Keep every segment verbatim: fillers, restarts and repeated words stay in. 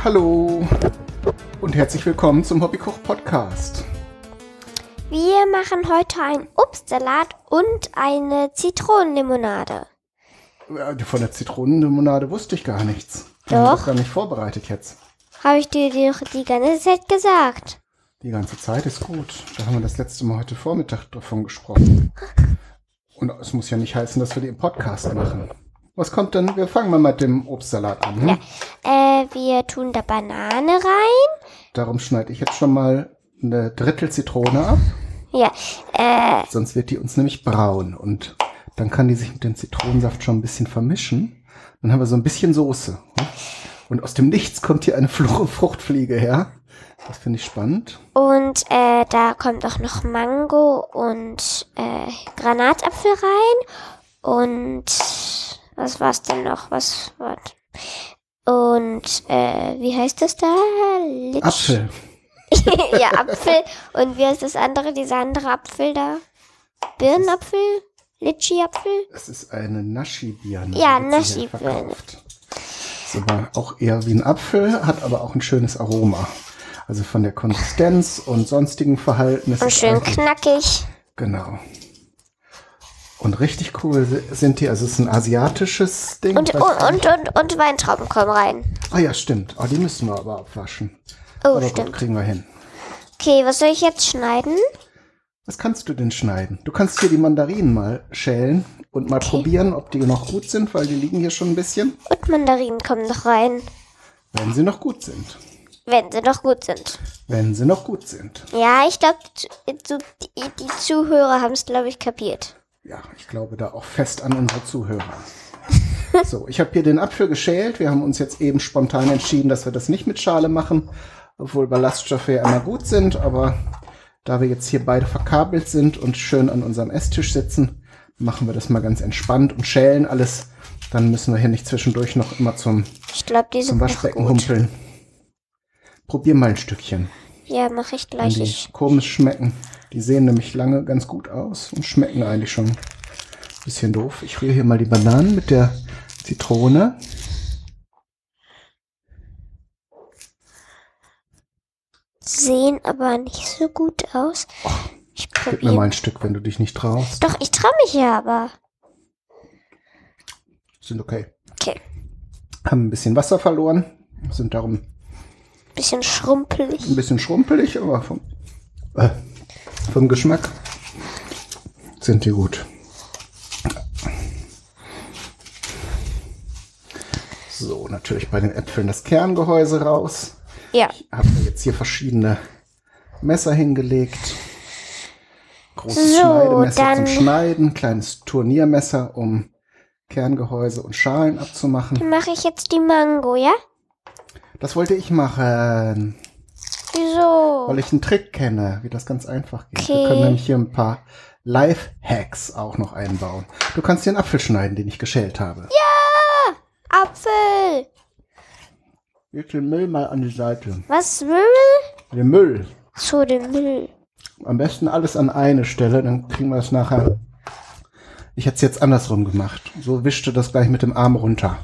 Hallo und herzlich willkommen zum Hobbykoch-Podcast. Wir machen heute einen Obstsalat und eine Zitronenlimonade. Von der Zitronenlimonade wusste ich gar nichts. Ich habe das gar nicht vorbereitet jetzt. Habe ich dir doch die ganze Zeit gesagt. Die ganze Zeit ist gut. Da haben wir das letzte Mal heute Vormittag davon gesprochen. Und es muss ja nicht heißen, dass wir die im Podcast machen. Was kommt denn? Wir fangen mal mit dem Obstsalat an. Hm? Ja. Äh, wir tun da Banane rein. Darum schneide ich jetzt schon mal eine Drittel Zitrone ab. Ja. Äh, Sonst wird die uns nämlich braun. Und dann kann die sich mit dem Zitronensaft schon ein bisschen vermischen. Dann haben wir so ein bisschen Soße. Und aus dem Nichts kommt hier eine Fruchtfliege her. Das finde ich spannend. Und äh, da kommt auch noch Mango und äh, Granatapfel rein. Und was war's denn noch? Was war? Und äh, wie heißt das da? Litsch. Apfel. Ja, Apfel. Und wie heißt das andere? Dieser andere Apfel da? Birnenapfel? Litschi-Apfel? Das ist eine Naschi-Birne. Ja, wird sie hier Naschi-Birne. verkauft. Ist aber auch eher wie ein Apfel, hat aber auch ein schönes Aroma. Also von der Konsistenz und sonstigen Verhalten ist Und es schön eigentlich- knackig. Genau. Und richtig cool sind die, also es ist ein asiatisches Ding. Und, weiß und, gar nicht. und, und, und Weintrauben kommen rein. Ah ja, stimmt. Oh, die müssen wir aber abwaschen. Oh, aber stimmt. gut, kriegen wir hin. Okay, was soll ich jetzt schneiden? Was kannst du denn schneiden? Du kannst hier die Mandarinen mal schälen und mal Okay. probieren, ob die noch gut sind, weil die liegen hier schon ein bisschen. Und Mandarinen kommen noch rein. Wenn sie noch gut sind. Wenn sie noch gut sind. Wenn sie noch gut sind. Ja, ich glaube, die, die, die Zuhörer haben es, glaube ich, kapiert. Ja, ich glaube da auch fest an unsere Zuhörer. So, ich habe hier den Apfel geschält. Wir haben uns jetzt eben spontan entschieden, dass wir das nicht mit Schale machen, obwohl Ballaststoffe ja immer gut sind. Aber da wir jetzt hier beide verkabelt sind und schön an unserem Esstisch sitzen, machen wir das mal ganz entspannt und schälen alles. Dann müssen wir hier nicht zwischendurch noch immer zum, Ich glaube, die sind zum noch Waschbecken gut. humpeln. Probier mal ein Stückchen. Ja, mache ich Wenn gleich. die Ich, komisch schmecken. Die sehen nämlich lange ganz gut aus und schmecken eigentlich schon ein bisschen doof. Ich rühre hier mal die Bananen mit der Zitrone. sehen aber nicht so gut aus. Ich Gib mir mal probiere. ein Stück, wenn du dich nicht traust. Doch, ich traue mich ja aber. Sind okay. Okay, Haben ein bisschen Wasser verloren. Sind darum bisschen schrumpelig. ein bisschen schrumpelig, aber vom, äh, vom Geschmack sind die gut. So, natürlich bei den Äpfeln das Kerngehäuse raus. Ja, Ich habe mir jetzt hier verschiedene Messer hingelegt. Großes So, Schneidemesser dann- zum Schneiden, kleines Turniermesser, um Kerngehäuse und Schalen abzumachen. dann mache ich jetzt die Mango, ja? Das wollte ich machen, Wieso? weil ich einen Trick kenne, wie das ganz einfach geht. Wir Okay. können nämlich hier ein paar Life-Hacks auch noch einbauen. Du kannst hier einen Apfel schneiden, den ich geschält habe. Apfel! Leg den Müll mal an die Seite. Was, Müll? Den Müll. So, den Müll. Am besten alles an eine Stelle, dann kriegen wir es nachher. Ich hätte es jetzt andersrum gemacht. So wischte das gleich mit dem Arm runter.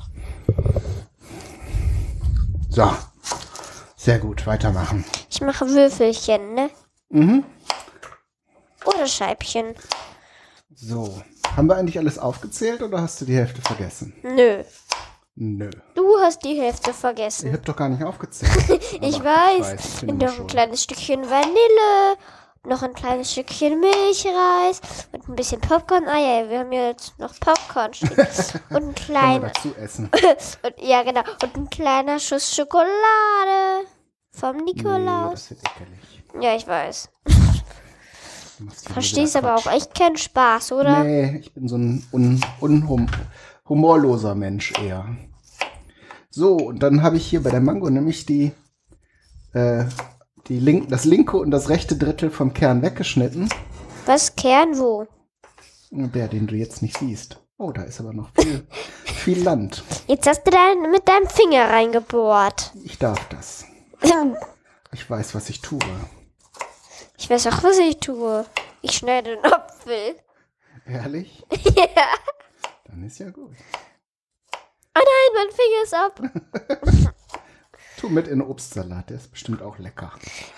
So. Sehr gut, weitermachen. Ich mache Würfelchen, ne? Mhm. Oder Scheibchen. So. Haben wir eigentlich alles aufgezählt oder hast du die Hälfte vergessen? Nö. Nö. Du hast die Hälfte Ich vergessen. habe doch gar nicht aufgezählt. Ich Aber weiß. ich bin Und immer noch ein schon. kleines Stückchen Vanille. Noch ein kleines Stückchen Milchreis. Und ein bisschen Popcorn. Ah ja, wir haben jetzt noch Popcorn stehen. Und ein Können wir kleiner. dazu essen? Und, ja, genau. Und ein kleiner Schuss Schokolade. Vom Nee, Nikolaus. das wird ekelig. Ja, ich weiß. Du machst hier Verstehst wieder aber auch Quatsch. echt keinen Spaß, oder? Nee, ich bin so ein un, unhum, humorloser Mensch eher. So, und dann habe ich hier bei der Mango nämlich die, äh, die link, das linke und das rechte Drittel vom Kern weggeschnitten. Was, Kern, wo? Der, den du jetzt nicht siehst. Oh, da ist aber noch viel, viel Land. Jetzt hast du da mit deinem Finger reingebohrt. Ich darf das. Ich weiß, was ich tue. Ich weiß auch, was ich tue. Ich schneide einen Apfel. Ehrlich? Ja. Dann ist ja gut. Oh nein, mein Finger ist ab. Tu mit in den Obstsalat, der ist bestimmt auch lecker.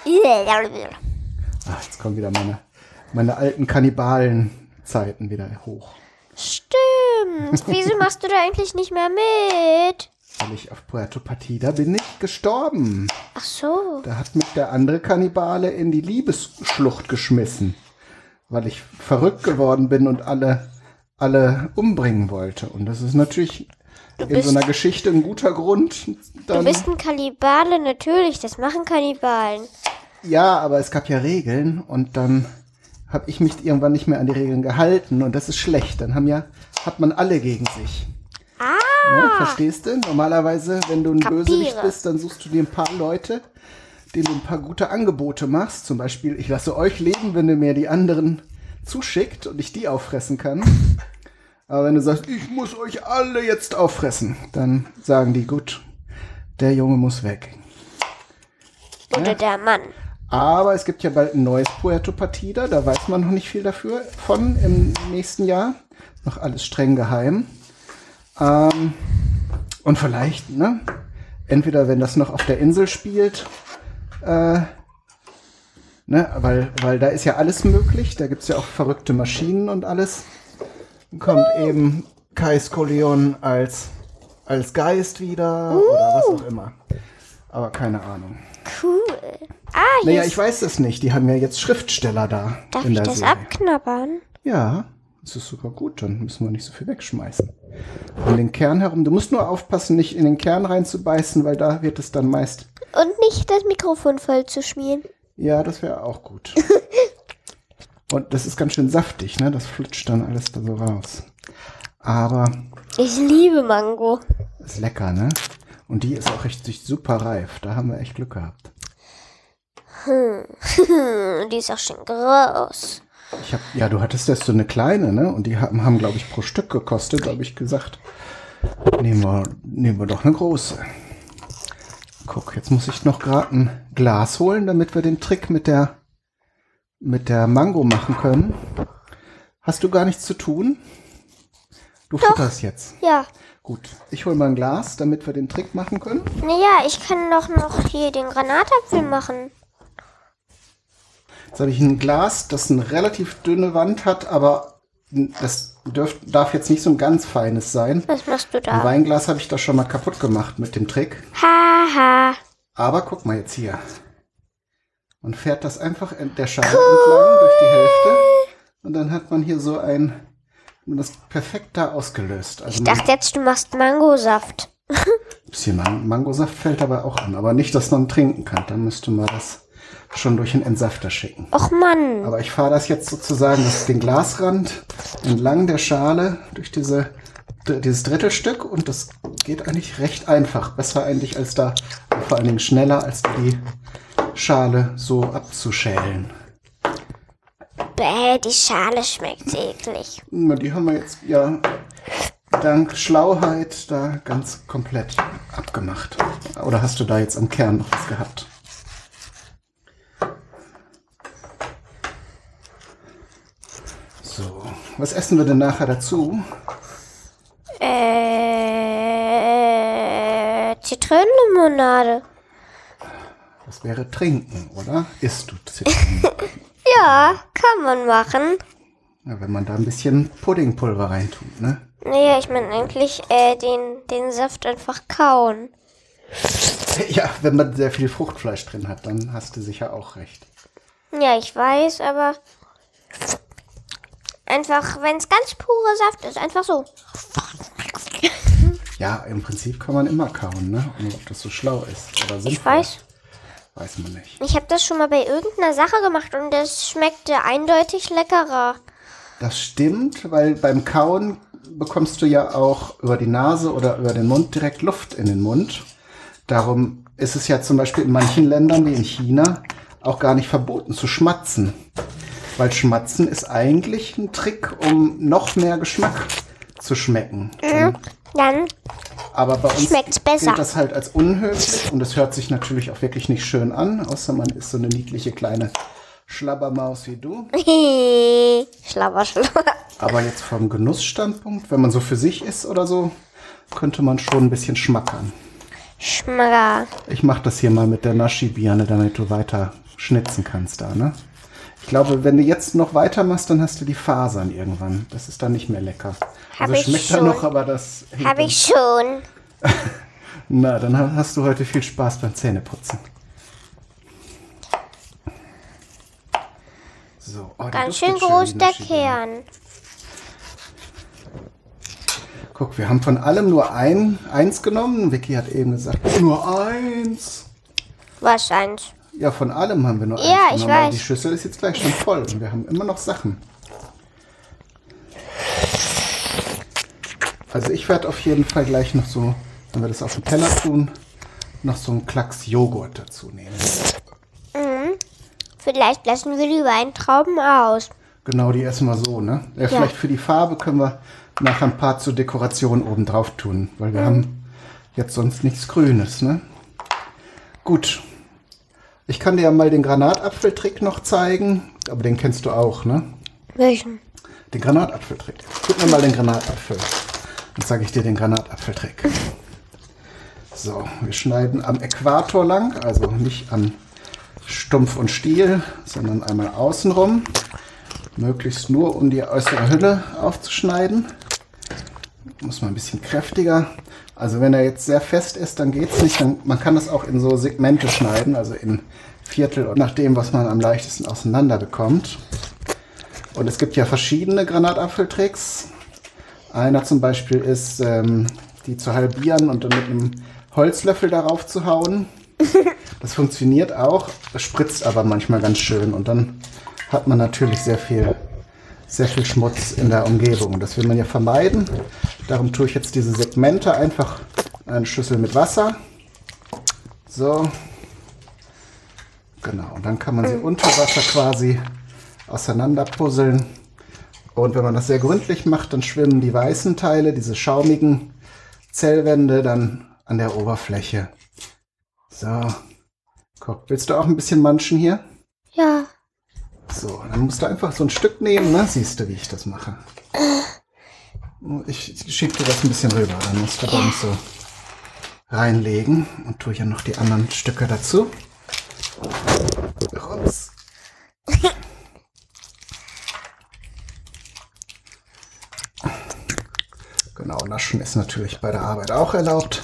Ach, jetzt kommen wieder meine, meine alten Kannibalen-Zeiten wieder hoch. Stimmt. Wieso machst du da eigentlich nicht mehr mit? Weil ich auf Puerto Partida bin nicht gestorben. Ach so. Da hat mich der andere Kannibale in die Liebesschlucht geschmissen. Weil ich verrückt geworden bin und alle, alle umbringen wollte. Und das ist natürlich Du in bist- so einer Geschichte ein guter Grund. Du Dann, bist ein Kannibale, natürlich. Das machen Kannibalen. ja, aber es gab ja Regeln und dann habe ich mich irgendwann nicht mehr an die Regeln gehalten. Und das ist schlecht. Dann haben ja, hat man alle gegen sich. Ah, Ne, verstehst du? Normalerweise, wenn du ein Kapiere. Bösewicht bist, dann suchst du dir ein paar Leute, denen du ein paar gute Angebote machst. Zum Beispiel, ich lasse euch leben, wenn ihr mir die anderen zuschickt und ich die auffressen kann. Aber wenn du sagst, ich muss euch alle jetzt auffressen, dann sagen die, gut, der Junge muss weg. oder der Mann. Aber es gibt ja bald ein neues Puerto Partida, da weiß man noch nicht viel dafür von im nächsten Jahr. Noch alles streng geheim. Ähm, und vielleicht, ne, entweder wenn das noch auf der Insel spielt, äh, ne, weil, weil da ist ja alles möglich, da gibt's ja auch verrückte Maschinen und alles. Dann kommt eben Kai Skolion als, als Geist wieder oder was auch immer. Aber keine Ahnung. Cool. Ah, hier Naja, ist, ich weiß es nicht. Die haben ja jetzt Schriftsteller da darf in ich der das Serie. abknabbern? Ja, das ist sogar gut. Dann müssen wir nicht so viel wegschmeißen. Um den Kern herum. Du musst nur aufpassen, nicht in den Kern reinzubeißen, weil da wird es dann meist... Und nicht das Mikrofon voll zu schmieren. Ja, das wäre auch gut. Und das ist ganz schön saftig, ne? Das flutscht dann alles da so raus. Aber Ich liebe Mango. ist lecker, ne? Und die ist auch richtig super reif. Da haben wir echt Glück gehabt. Hm, die ist auch schon groß. Ich hab, ja, du hattest erst so eine kleine, ne? Und die haben, haben glaube ich, pro Stück gekostet. Da habe ich gesagt, nehmen wir, nehmen wir doch eine große. Guck, jetzt muss ich noch gerade ein Glas holen, damit wir den Trick mit der, mit der Mango machen können. Hast du gar nichts zu tun? Du futterst jetzt. Ja. Gut, ich hole mal ein Glas, damit wir den Trick machen können. Naja, ich kann doch noch hier den Granatapfel machen. Jetzt habe ich ein Glas, das eine relativ dünne Wand hat, aber das dürf, darf jetzt nicht so ein ganz feines sein. Was machst du Ein da? Weinglas habe ich da schon mal kaputt gemacht mit dem Trick. Haha. Aber guck mal jetzt hier. Man fährt das einfach in der Schale entlang durch die Hälfte. Und dann hat man hier so ein, das perfekt da ausgelöst. Also Ich dachte jetzt, du machst Mangosaft. ein bisschen Man- Mangosaft fällt aber auch an. Aber nicht, dass man trinken kann. Dann müsste man das schon durch einen Entsafter schicken. Och Mann. Aber ich fahre das jetzt sozusagen, das den Glasrand entlang der Schale durch diese, dieses Drittelstück und das geht eigentlich recht einfach. Besser eigentlich als da, vor allen Dingen schneller, als die Schale so abzuschälen. Bäh, die Schale schmeckt eklig. Na, die haben wir jetzt ja dank Schlauheit da ganz komplett abgemacht. Oder hast du da jetzt am Kern noch was gehabt? So, was essen wir denn nachher dazu? Äh, Zitronenlimonade. Das wäre trinken, oder? Isst du Zitronen? Ja, kann man machen. Ja, wenn man da ein bisschen Puddingpulver reintut, ne? Naja, ich meine eigentlich äh, den, den Saft einfach kauen. Ja, wenn man sehr viel Fruchtfleisch drin hat, dann hast du sicher auch recht. Ja, ich weiß, aber einfach, wenn es ganz pure Saft ist, einfach so. Ja, im Prinzip kann man immer kauen, ne? Und ob das so schlau ist oder sinnvoll. Ich weiß. Weiß man nicht. Ich habe das schon mal bei irgendeiner Sache gemacht und das schmeckte eindeutig leckerer. Das stimmt, weil beim Kauen bekommst du ja auch über die Nase oder über den Mund direkt Luft in den Mund. Darum ist es ja zum Beispiel in manchen Ländern wie in China auch gar nicht verboten zu schmatzen. Weil Schmatzen ist eigentlich ein Trick, um noch mehr Geschmack zu schmecken. Mhm. Dann Aber bei uns Schmeckt's besser. gilt das halt als unhöflich und es hört sich natürlich auch wirklich nicht schön an, außer man ist so eine niedliche kleine Schlabbermaus wie du. Schlabber, schlabber. Aber jetzt vom Genussstandpunkt, wenn man so für sich ist oder so, könnte man schon ein bisschen schmackern. Schmager. Ich mache das hier mal mit der Naschi-Birne, damit du weiter schnitzen kannst da, ne? Ich glaube, wenn du jetzt noch weitermachst, dann hast du die Fasern irgendwann. Das ist dann nicht mehr lecker. Hab Also ich schmeckt schon. dann noch, aber das... Habe ich schon. Na, dann hast du heute viel Spaß beim Zähneputzen. So, oh, der Ganz duftet schön groß die der Naschi-Birne. Kern. Guck, wir haben von allem nur ein, eins genommen. Vicky hat eben gesagt, nur eins. Was eins? Ja, von allem haben wir nur Ja, eins ich genommen. aber weiß. Die Schüssel ist jetzt gleich schon voll und wir haben immer noch Sachen. Also ich werde auf jeden Fall gleich noch so, wenn wir das auf den Teller tun, noch so einen Klacks Joghurt dazu nehmen. Mhm. Vielleicht lassen wir die Weintrauben aus. Genau, die essen wir so, ne? Ja, vielleicht für die Farbe können wir nachher ein paar zur Dekoration oben drauf tun, weil wir mhm. haben jetzt sonst nichts Grünes, ne? Gut. Ich kann dir ja mal den Granatapfeltrick noch zeigen, aber den kennst du auch, ne? Welchen? Den Granatapfeltrick. Gib mir mal den Granatapfel. Dann zeige ich dir den Granatapfeltrick. So, wir schneiden am Äquator lang, also nicht an Stumpf und Stiel, sondern einmal außenrum. Möglichst nur, um die äußere Hülle aufzuschneiden. Muss man ein bisschen kräftiger. Also wenn er jetzt sehr fest ist, dann geht es nicht. Dann, man kann das auch in so Segmente schneiden, also in Viertel und nach dem, was man am leichtesten auseinander bekommt. Und es gibt ja verschiedene Granatapfeltricks. Einer zum Beispiel ist, ähm, die zu halbieren und dann mit einem Holzlöffel darauf zu hauen. Das funktioniert auch, das spritzt aber manchmal ganz schön und dann hat man natürlich sehr viel, sehr viel Schmutz in der Umgebung. Das will man ja vermeiden. Darum tue ich jetzt diese Segmente einfach in eine Schüssel mit Wasser. So. Genau, und dann kann man sie unter Wasser quasi auseinander puzzeln. Und wenn man das sehr gründlich macht, dann schwimmen die weißen Teile, diese schaumigen Zellwände, dann an der Oberfläche. So. Guck, willst du auch ein bisschen manchen hier? Ja. So, dann musst du einfach so ein Stück nehmen, ne? Siehst du, wie ich das mache. Ich, ich schicke dir das ein bisschen rüber, dann musst du da nicht so reinlegen. Und tue hier noch die anderen Stücke dazu. Rums. Genau, naschen ist natürlich bei der Arbeit auch erlaubt.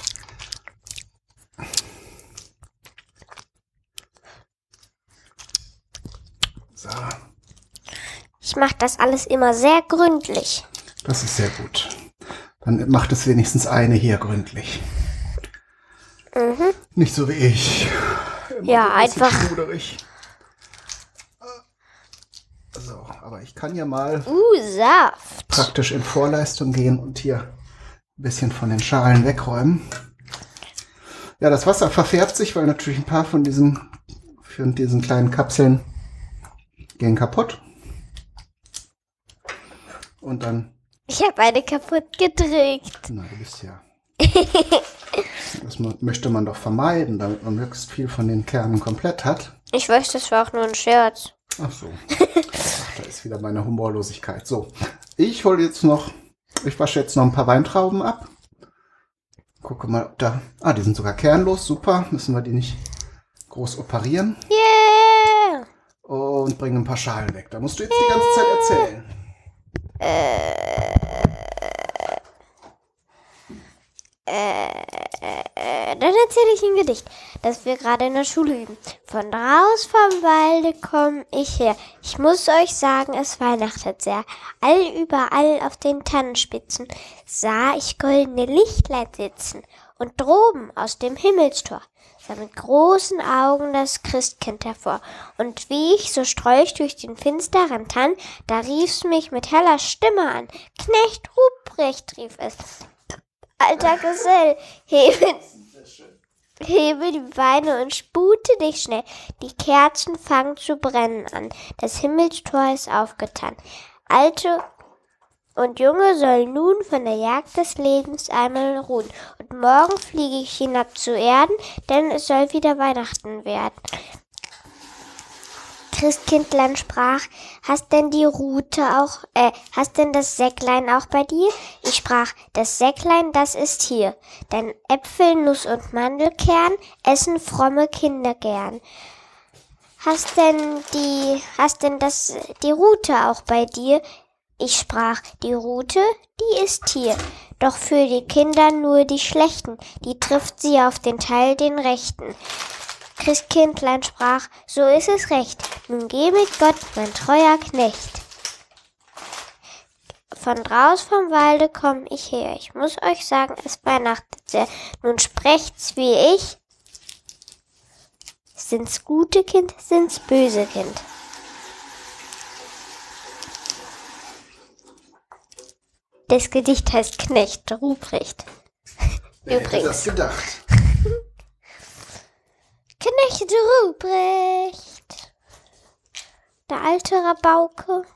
So. Ich mache das alles immer sehr gründlich. Das ist sehr gut. Dann macht es wenigstens eine hier gründlich. Mhm. Nicht so wie ich. Immer Ja, so ein bisschen einfach. schmuderig. So, aber ich kann ja mal Uh, Saft. praktisch in Vorleistung gehen und hier ein bisschen von den Schalen wegräumen. Ja, das Wasser verfärbt sich, weil natürlich ein paar von diesen, von diesen kleinen Kapseln gehen kaputt. Und dann... Ich habe eine kaputt gedrückt. Na, du bist ja... Das möchte man doch vermeiden, damit man möglichst viel von den Kernen komplett hat. Ich weiß, das war auch nur ein Scherz. Ach so. Ach, da ist wieder meine Humorlosigkeit. So, ich hole jetzt noch, ich wasche jetzt noch ein paar Weintrauben ab. Gucke mal, ob da, ah, die sind sogar kernlos, super. Müssen wir die nicht groß operieren. Yeah! Und bringen ein paar Schalen weg. Da musst du jetzt die ganze Zeit erzählen. Äh, äh, dann erzähle ich ein Gedicht, das wir gerade in der Schule üben. Von raus vom Walde komm ich her. Ich muss euch sagen, es weihnachtet sehr. All überall auf den Tannenspitzen sah ich goldene Lichtlein sitzen. Und droben aus dem Himmelstor sah mit großen Augen das Christkind hervor. Und wie ich so strolch durch den finsteren Tann, da rief's mich mit heller Stimme an. Knecht Ruprecht, rief es. Alter Gesell, hebe, hebe die Beine und spute dich schnell. Die Kerzen fangen zu brennen an. Das Himmelstor ist aufgetan. Alte und Junge sollen nun von der Jagd des Lebens einmal ruhen. Und morgen fliege ich hinab zu Erden, denn es soll wieder Weihnachten werden. Christkindlein sprach, hast denn die Rute auch, äh, hast denn das Säcklein auch bei dir? Ich sprach, das Säcklein, das ist hier. Denn Äpfel, Nuss und Mandelkern essen fromme Kinder gern. Hast denn die, hast denn das, die Rute auch bei dir? Ich sprach, die Rute, die ist hier. Doch für die Kinder nur die Schlechten, die trifft sie auf den Teil den Rechten. Christkindlein sprach, so ist es recht, nun gebe Gott mein treuer Knecht. Von draus vom Walde komm ich her, ich muss euch sagen, es weihnachtet sehr. Nun sprecht's wie ich, sind's gute Kind, sind's böse Kind. Das Gedicht heißt Knecht Ruprecht. Wer hätte Übrigens. das gedacht? Knecht Ruprecht, der alte Rabauke.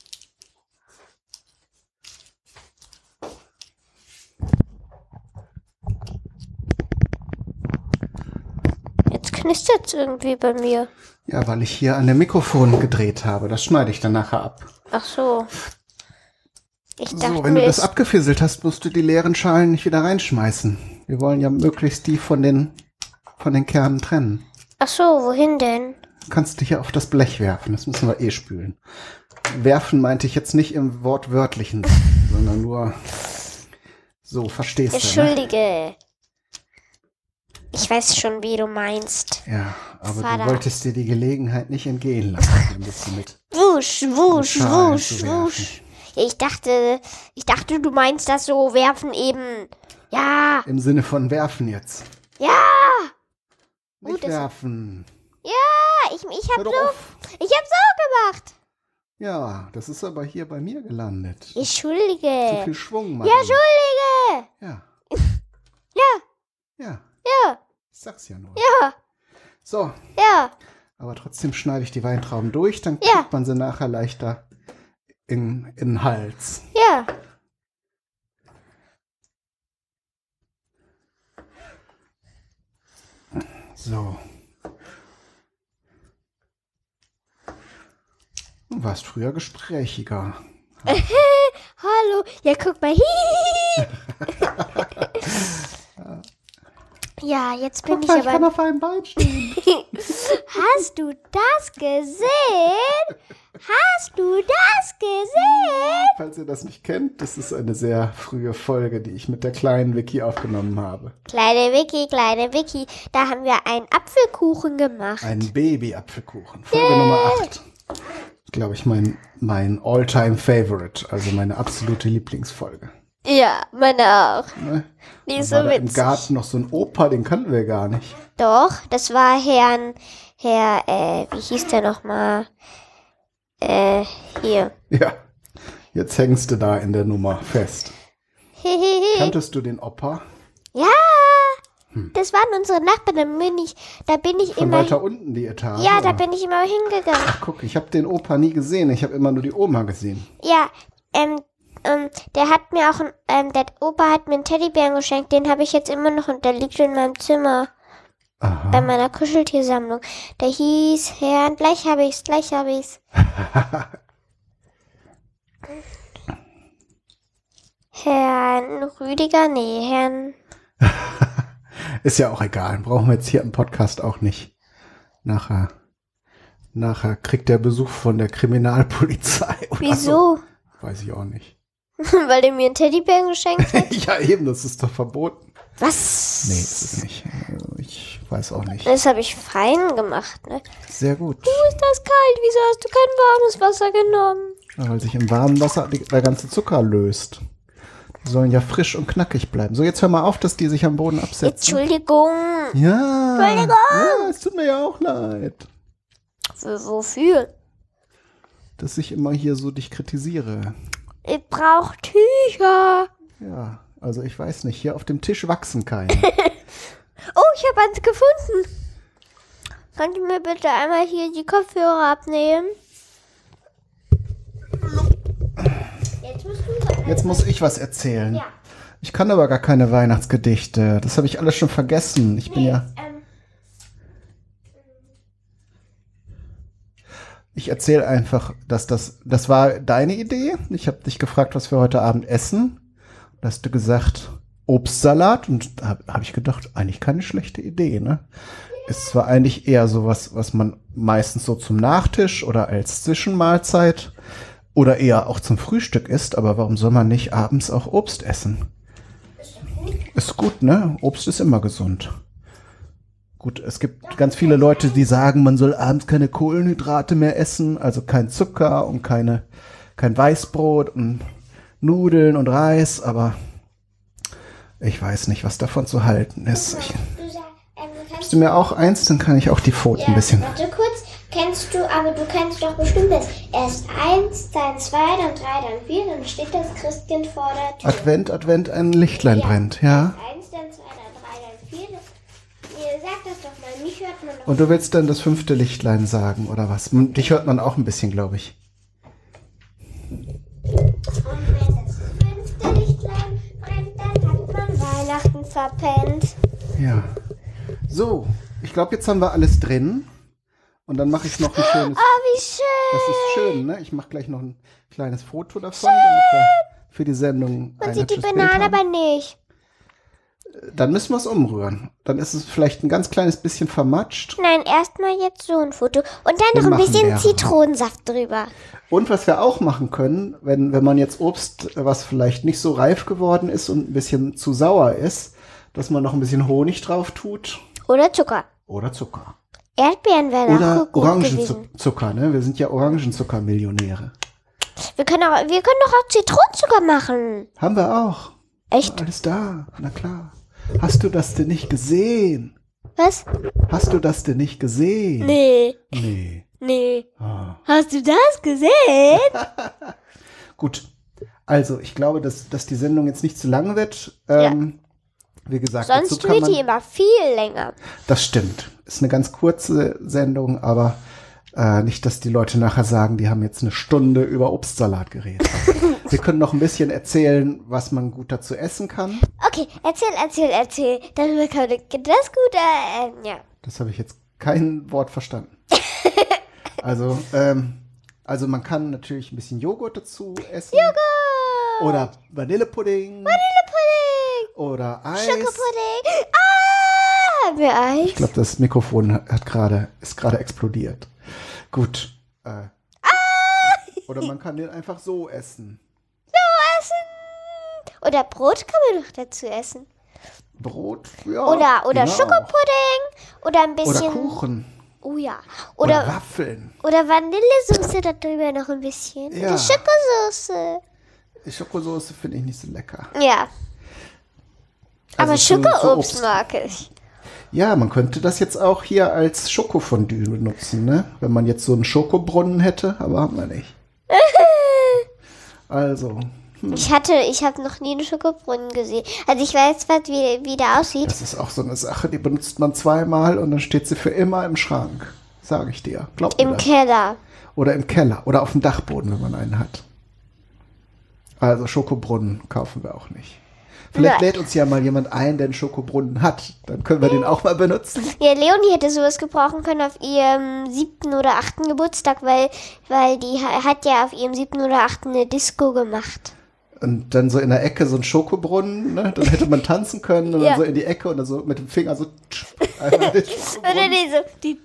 Jetzt knistert's irgendwie bei mir. Ja, weil ich hier an dem Mikrofon gedreht habe. Das schneide ich dann nachher ab. Ach so. Ich dachte So, wenn du mir, das es- abgefisselt hast, musst du die leeren Schalen nicht wieder reinschmeißen. Wir wollen ja möglichst die von den, von den Kernen trennen. Ach so, wohin denn? Du kannst dich ja auf das Blech werfen. Das müssen wir eh spülen. Werfen meinte ich jetzt nicht im wortwörtlichen, sondern nur so, verstehst du, ne? Entschuldige. Ich weiß schon, wie du meinst. Ja, aber Vater. du wolltest dir die Gelegenheit nicht entgehen lassen, ein bisschen mit. Wusch, wusch, mit Schalen wusch, zu werfen. wusch. Ja, ich dachte, ich dachte, du meinst das so, werfen eben. Ja, Im Sinne von werfen jetzt. ja, Nicht Gut, das- werfen. ja, ich, ich hab Hör so, doch auf. ich hab so gemacht. Ja, das ist aber hier bei mir gelandet. Zu Entschuldige. viel Schwung, Mann. Ja, Entschuldige. Ja. Ja, Ja, ja, ich sag's ja nur. ja, So, ja. aber trotzdem schneide ich die Weintrauben durch, dann Ja. kriegt man sie nachher leichter in, in den Hals. Ja. So. Du warst früher gesprächiger. Hallo. Ja, guck mal. Ja, jetzt bin Guck ich mal, ich kann aber. auf einem Bein stehen. Hast du das gesehen? Hast du das gesehen? Falls ihr das nicht kennt, das ist eine sehr frühe Folge, die ich mit der kleinen Vicky aufgenommen habe. Kleine Vicky, kleine Vicky, da haben wir einen Apfelkuchen gemacht. Ein Baby-Apfelkuchen. Folge Nummer acht. Glaube ich, mein, mein All-Time-Favorite, also meine absolute Lieblingsfolge. Ja, meine auch. Ne? Die Da ist war so da im witzig. Garten noch so ein Opa, den kannten wir gar nicht. Doch, das war Herrn, Herr, äh, wie hieß der nochmal? Äh, hier. Ja, jetzt hängst du da in der Nummer fest. Hehehe. Kanntest du den Opa? Ja, das waren unsere Nachbarn, da bin ich, da bin ich Von immer, weiter unten die Etage? ja, da oder? bin ich immer hingegangen. Guck, ich habe den Opa nie gesehen. Ich habe immer nur die Oma gesehen. Ja, ähm, ähm, der hat mir auch, ein- ähm, der Opa hat mir einen Teddybären geschenkt, den habe ich jetzt immer noch und der liegt in meinem Zimmer bei Aha. meiner Kuscheltiersammlung. Der hieß Herrn, gleich habe ich's, gleich habe ich's. Herrn Rüdiger, nee, Herrn, Ist ja auch egal. Brauchen wir jetzt hier im Podcast auch nicht. Nachher, nachher kriegt der Besuch von der Kriminalpolizei. Oder wieso? So. Weiß ich auch nicht. Weil der mir einen Teddybären geschenkt hat? Ja, eben, das ist doch verboten. Was? Nee, ist es nicht. Ich weiß auch nicht. Das habe ich fein gemacht, ne? Sehr gut. Ist das kalt? Wieso hast du kein warmes Wasser genommen? Ja, weil sich im warmen Wasser die- der ganze Zucker löst. Die sollen ja frisch und knackig bleiben. So, jetzt hör mal auf, dass die sich am Boden absetzen. Entschuldigung. Ja. Entschuldigung. Ja, es tut mir ja auch leid, Für, wofür? dass ich immer hier so dich kritisiere. Ich brauch Tücher. Ja, also ich weiß nicht, hier auf dem Tisch wachsen keine. Oh, ich habe eins gefunden. Könnt ihr mir bitte einmal hier die Kopfhörer abnehmen? Jetzt musst du Jetzt muss ich was erzählen. Ja. Ich kann aber gar keine Weihnachtsgedichte. Das habe ich alles schon vergessen. Ich bin ja... ähm, ich erzähle einfach, dass das, das war deine Idee. Ich habe dich gefragt, was wir heute Abend essen. Da hast du gesagt, Obstsalat. Und da habe hab ich gedacht, eigentlich keine schlechte Idee, ne? Ist zwar eigentlich eher sowas, was man meistens so zum Nachtisch oder als Zwischenmahlzeit oder eher auch zum Frühstück isst, aber warum soll man nicht abends auch Obst essen? Ist gut, ne? Obst ist immer gesund. Gut, es gibt ganz viele Leute, die sagen, man soll abends keine Kohlenhydrate mehr essen, also kein Zucker und keine, kein Weißbrot und Nudeln und Reis, aber ich weiß nicht, was davon zu halten ist. Ich, gibst du mir auch eins, dann kann ich auch die Pfoten ein bisschen. Warte kurz, kennst du, aber du kennst doch bestimmt das. Erst eins, dann zwei, dann drei, dann vier, dann steht das Christkind vor der Tür. Advent, Advent, ein Lichtlein brennt, ja. Eins, dann zwei, dann drei, dann vier. Ihr sagt das doch mal, mich hört man doch. Und du willst dann das fünfte Lichtlein sagen, oder was? Dich hört man auch ein bisschen, glaube ich. Und wenn das fünfte Lichtlein brennt, dann hat man Weihnachten verpennt. Ja. So, ich glaube, jetzt haben wir alles drin. Und dann mache ich noch ein schönes... Oh, wie schön. Das ist schön, ne? Ich mache gleich noch ein kleines Foto davon, damit wir für die Sendung Man ein sieht die hübsches Banane Bild haben. aber nicht. Dann müssen wir es umrühren. Dann ist es vielleicht ein ganz kleines bisschen vermatscht. Nein, erstmal jetzt so ein Foto. Und dann Wir noch ein machen bisschen mehrere. Zitronensaft drüber. Und was wir auch machen können, wenn, wenn man jetzt Obst, was vielleicht nicht so reif geworden ist und ein bisschen zu sauer ist, dass man noch ein bisschen Honig drauf tut. Oder Zucker. Oder Zucker. Erdbeeren wären Oder auch gut gewesen. Orangenzucker, ne? Wir sind ja Orangenzucker-Millionäre. Wir können, auch, wir können doch auch Zitronenzucker machen. Haben wir auch. Echt? Alles da, na klar. Hast du das denn nicht gesehen? Was? Hast du das denn nicht gesehen? Nee. Nee. Nee. Ah. Hast du das gesehen? Gut. Also, ich glaube, dass, dass die Sendung jetzt nicht zu lang wird. Ähm, Wie gesagt, dazu Sonst kann wird man, die immer viel länger. das stimmt. Ist eine ganz kurze Sendung, aber äh, nicht, dass die Leute nachher sagen, die haben jetzt eine Stunde über Obstsalat geredet. Wir können noch ein bisschen erzählen, was man gut dazu essen kann. Okay, erzähl, erzähl, erzähl. Dann kann ich das gut, äh, ähm, ja. Das habe ich jetzt kein Wort verstanden. Also, ähm, also man kann natürlich ein bisschen Joghurt dazu essen. Joghurt! Oder Vanillepudding. Vanillepudding! Oder Eis. Schokopudding! Ah! Haben wir Eis? Ich glaube, das Mikrofon hat, hat gerade, ist gerade explodiert. Gut. Äh, Ah! Oder man kann den einfach so essen. So essen! Oder Brot kann man doch dazu essen. Brot, ja. Oder, oder genau. Schokopudding. Oder ein bisschen... Oder Kuchen. Oh ja. Oder, Oder, Waffeln. oder Vanillesoße da drüber noch ein bisschen. Ja. Oder Schokosoße. Die Schokosoße finde ich nicht so lecker. Ja. Also Aber zu- zu Schokoobst Obst. mag ich. Ja, man könnte das jetzt auch hier als Schokofondue benutzen, ne? Wenn man jetzt so einen Schokobrunnen hätte, aber haben wir nicht. Also, Ich hatte, ich habe noch nie einen Schokobrunnen gesehen. Also ich weiß zwar, wie, wie der aussieht. das ist auch so eine Sache, die benutzt man zweimal und dann steht sie für immer im Schrank. Sage ich dir. Glaub mir Im das. Keller. Oder im Keller oder auf dem Dachboden, wenn man einen hat. Also Schokobrunnen kaufen wir auch nicht. Vielleicht Nein. lädt uns ja mal jemand ein, der einen Schokobrunnen hat. Dann können wir den auch mal benutzen. Ja, Leonie hätte sowas gebrauchen können auf ihrem siebten oder achten Geburtstag, weil, weil die ha- hat ja auf ihrem siebten oder achten eine Disco gemacht. Und dann so in der Ecke so ein Schokobrunnen, ne? Dann hätte man tanzen können und Ja. dann so in die Ecke und dann so mit dem Finger so tsch, einmal den Oder Schokobrunnen. die so. Die,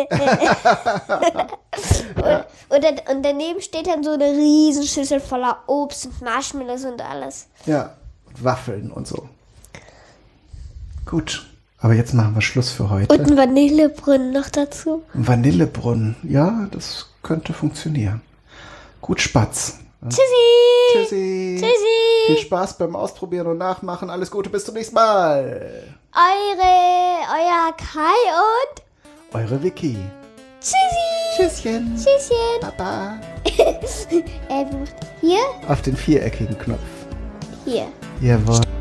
und, und, dann, und daneben steht dann so eine Riesenschüssel voller Obst und Marshmallows und alles. Ja, und Waffeln und so. Gut, aber jetzt machen wir Schluss für heute. Und ein Vanillebrunnen noch dazu. Ein Vanillebrunnen, ja, das könnte funktionieren. Gut, Spatz. Tschüssi! Tschüssi. Tschüssi! Viel Spaß beim Ausprobieren und Nachmachen. Alles Gute, bis zum nächsten Mal. Eure, euer Kai und Eure Vicky. Tschüssi! Tschüsschen. Tschüsschen! Baba. Äh, wie macht- hier? Auf den viereckigen Knopf. Hier. Jawohl.